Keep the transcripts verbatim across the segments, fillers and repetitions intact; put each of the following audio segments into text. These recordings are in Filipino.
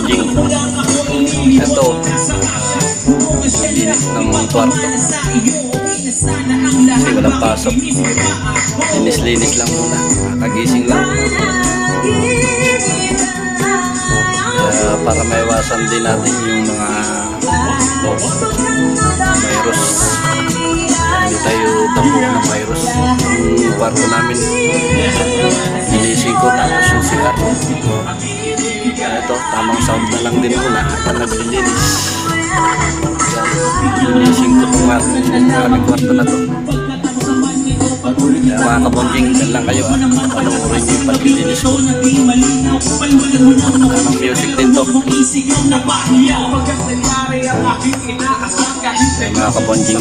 kabonjing. Ito, linis ng kwarto. Kasi walang pasok. Linis-linis lang muna. Kagising lang. Kaya para maiwasan din natin yung mga virus. Hindi tayo tampo ng virus. Yung kwarto namin, linisin ko tapos yung C R. Ito, tamang sound na lang din muna at naglilinis. Linisin ko itong aming kwarto na to. Mga kabonjing, dyan lang kayo ah. Panoorin yung paglilinis ko. Tamang music din to. Mga kabonjing.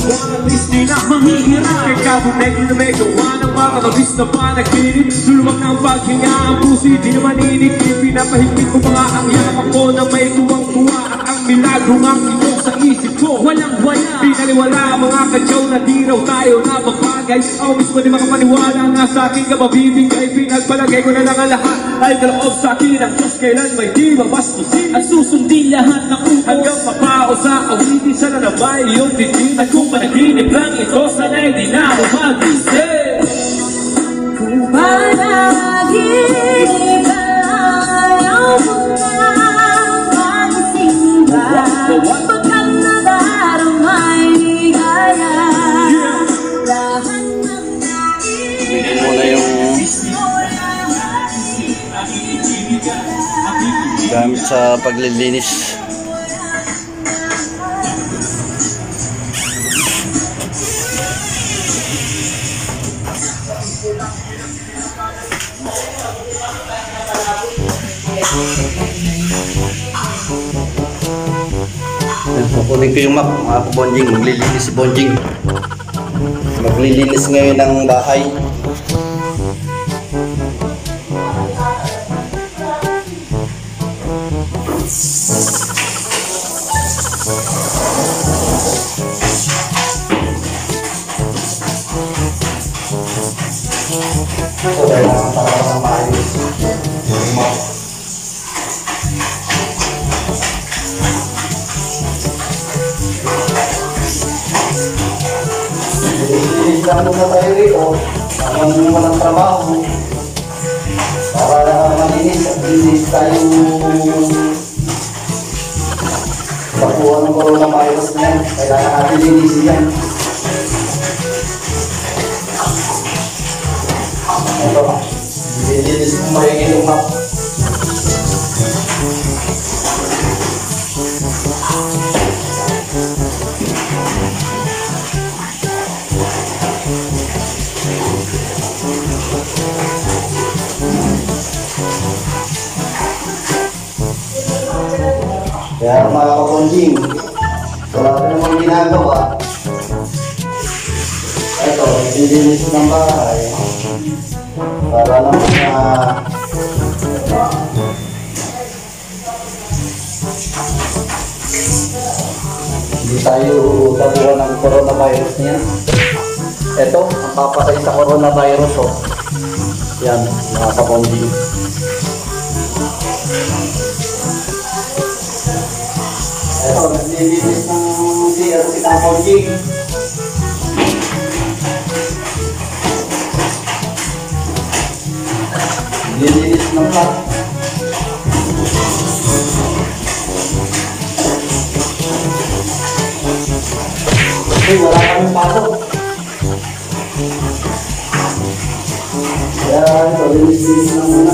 Lulumag ng paghinga ang pusi, di naman inikip. Pinapahigpit ko mga ang yapak ko na may tuwang-tuwa. At ang milagro ng ito sa isip ko, walang-wala. Pinaliwala mga kadyaw na di raw tayo napapagay. Ako mismo di makapaniwala nga sa akin ka mabibigay. Pinagpalagay ko na lang ang lahat ay kaloob sa akin ang Diyos kailan may di mabastusin. At susundin lahat ng utos hanggang mapao sa awitin. Sana na ba iyong titin? At kung panaginip lang ito, sana'y di na ako mag-isip. Kung panaginip ayaw mo na mag-isip ba? Pagkat nadarumay ligaya. Lahat ng tingin mo na yung gamit sa paglilinis. Kukunin ko yung map, mga kabonjing. Maglilinis si Bonjing. Maglilinis ngayon ng bahay. So, kailangan para sa maayos yung map. Ilan mo na tayo rito, habang walang trabaho, para malinis at linis tayo pagkuha ng coronavirus na yan. Kailangan natin linisin yan. Ito, lilinis mo mahigit yung map. Kaya mga kabonjing, wala ka namang ginagawa. Ito, lilinis ng bahay para naman na hindi tayo tabuhan ng coronavirus niya. Ito, ang papatay sa coronavirus. Oh. Yan, mga kabonjing. Ito, naglilinis ng C R si kabonjing. Naglilinis ng plat. Kasi wala kaming pasok. Kaya ito, linis-linis lang muna.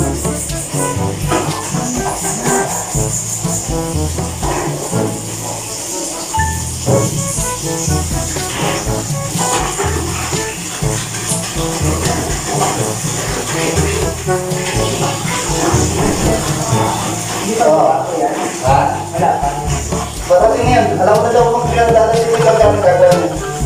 Ha? Wala pa. Parating yan. Alam ko daw kung kailan dadating ko lang gamit gagawin.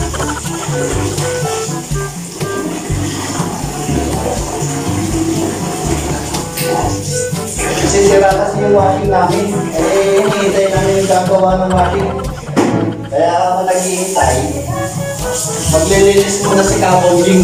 Kasi sira kasi yung washing namin. Eh, hinihintay namin yung gagawa ng washing. Kaya ako naghihintay. Maglilinis muna si kabonjing.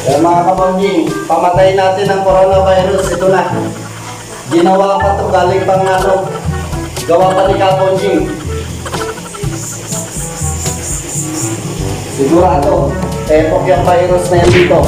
Kaya mga kabonjing, pamatay natin ang coronavirus. Ito na. Ginawa pa ito, galing pang ano. Gawa pa ni kabonjing. Sigurado, epok yung virus na yan dito.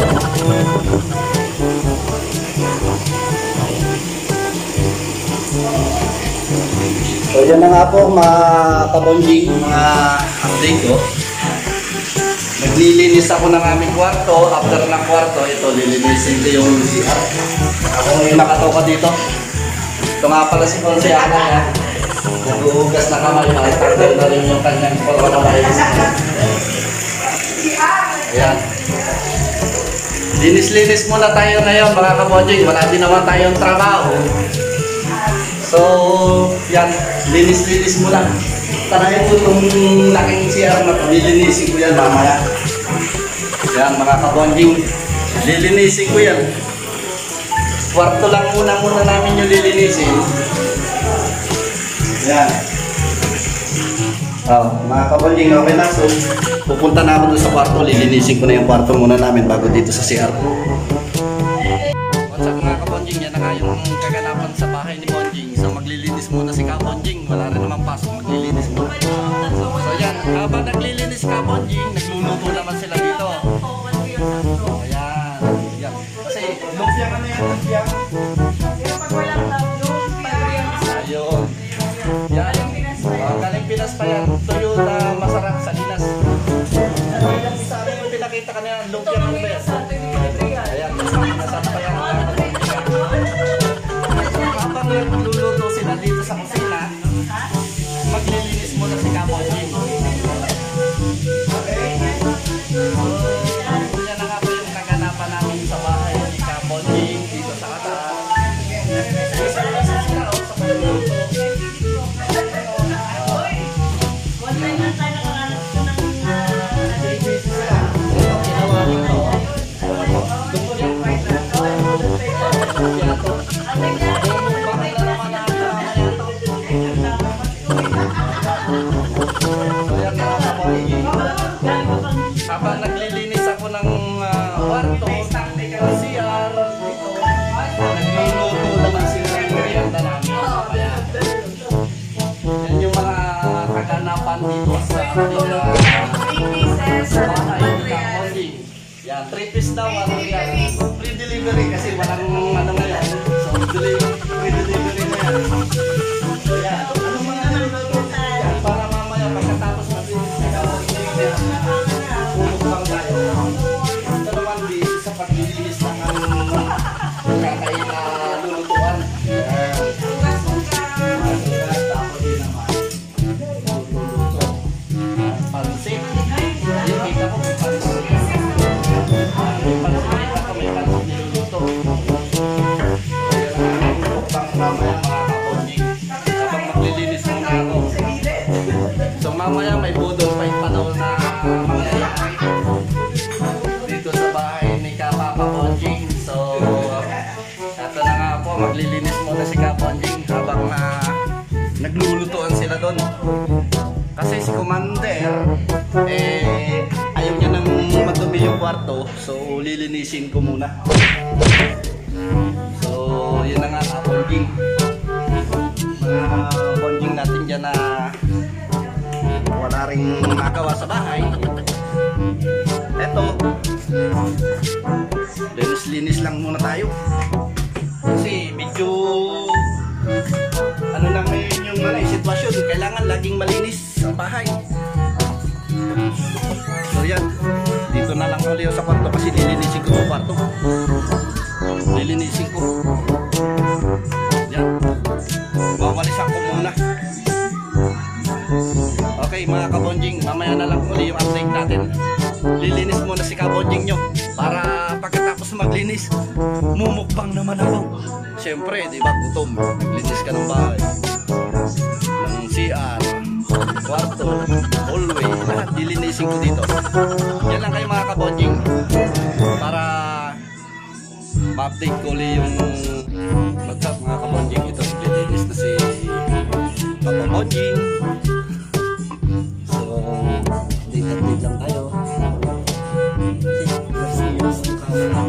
So yan na nga po mga kabonjing, mga update ko. Naglilinis ako ng aming kwarto. After ng kwarto, ito lilinisin ko yung C R. Ako ngayon nakatoka dito. Ito nga pala si Ponce Ana niya. Nag-uugas na kamay. Nakitanggal na rin yung kanyang coronavirus. Ayan. Linis-linis muna tayo ngayon mga kabonjing. Wala din naman tayong trabaho. So, yan. Linis-linis muna. Tanahin ko itong laking C R na ito. Lilinisin ko yan mamaya. Yan mga kabonjing. Lilinisin ko yan. Kwarto lang muna muna namin yung lilinisin. Yan. Oh, mga kabonjing, okay na. So, pupunta na ako doon sa kwarto. Lilinisin ko na yung kwarto muna namin bago dito sa C R. What's up mga kabonjing? Yan na nga yung kaganapan sa bahay ni Bonjing. So, maglilinis muna si kabonjing. Wala rin naman pasok. Maglilinis muna. So, yan. Habang naglilinis kabonjing, nagluluto naman sila dito. Ayan. Yan. Kasi, lumpia ka na yan. Lumpia. Ayun. Yan. Uh, galing Pinas pa yan. Tuyo na masarap sa Linas. Sa amin yung pinakita ka na yan. Lumpia ka na ba yan? Ayan. Masarap pa yan. Habang nagluluto sila dito sa kusina, maglilinis muna si kabonjing. Okay? So, yan na nga po yung kaganapan namin sa bahay ni kabonjing dito sa kataas. Isa-isa sila o sa pagluluto. Habang naglilinis ako ng uh, kwarto, ng C R, dito, nagluluto naman sila ng merienda namin. Kaya, yan yung mga kaganapan dito sa ating uh, bahay ng kabonjing. Yan, three piece daw, ano yan, free delivery kasi walang ano ngayon. So, free delivery na yan. So, yan, ano mga naluluto yan, para mamaya pagkatapos maglinis na kabonjing, pumukbang tayo. Ito naman di sa paglilinis ng kakain na lulutuan. Yan. Tapos din naman. Luluto. Pansit. Yung kita ko may pansit. May pansit ako, may pansit niluluto. Pumukbang mamaya mga kabonjing. Habang maglilinis muna ako. So mamaya may budol pa yung panahon na mangyayari dito sa bahay ni Kapapa Bonjing. So ito na nga po, maglilinis muna si kabonjing habang na naglulutuan sila doon. Kasi si Commander eh ayaw niya nang madumi yung kwarto, so lilinisin ko muna. So yun na nga kabonjing, mga bonjing natin dyan na wala ring magawa sa bahay. Eto, linis-linis lang muna tayo kasi medyo ano lang ngayon yung ano, sitwasyon, kailangan laging malinis ang bahay. So yan, dito na lang ulit sa kwarto kasi lilinisin ko ang kwarto. Lilinisin ko yan, wawalisan ko muna. Okay mga kabonjing, mamaya na lang uli yung update natin. Lilinis muna si kabonjing nyo para pagkatapos maglinis, mumukbang naman ako. Siyempre, di ba, gutom. Naglinis ka ng bahay, ng C R, kwarto, hallway, lahat lilinisin ko dito. Yan lang kayo mga kabonjing para ma-update ko uli yung what's up mga kabonjing. Ito, lilinis na si Papa Bonjing. So, update-update lang tayo. Kasi, serious ang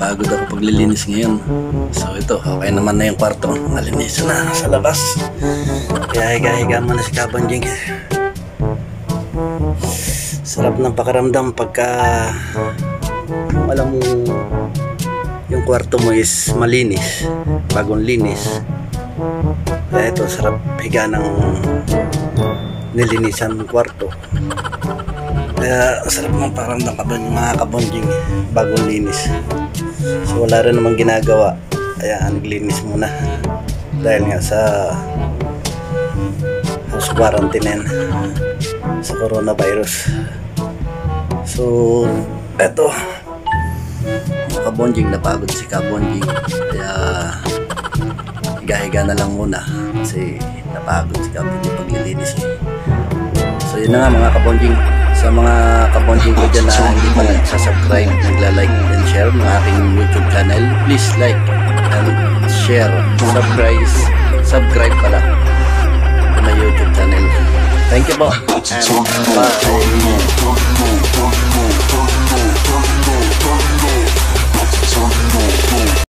napagod ako paglilinis ngayon. So ito, okay naman na yung kwarto. Malinis na sa labas. Kaya higa-higa mo na si Kabonjing. Sarap ng pakaramdam pagka alam mo yung kwarto mo is malinis, bagong linis. Kaya ito, sarap higa ng nilinisan ng kwarto. Kaya sarap ng pakaramdam ka doon, mga Kabonjing, bagong linis. So wala rin namang ginagawa, kaya naglinis muna dahil nga sa house quarantine sa coronavirus. So eto, mga Kabonjing, napagod si Kabonjing, kaya higa-higa na lang muna kasi napagod si Kabonjing paglilinis eh. So yun na nga mga Kabonjing, sa mga Kabonjing ko dyan na hindi pa nagsasubscribe, nagla-like and share ng aking YouTube channel, please like and share, subscribe, subscribe pala sa my YouTube channel. Thank you po and bye.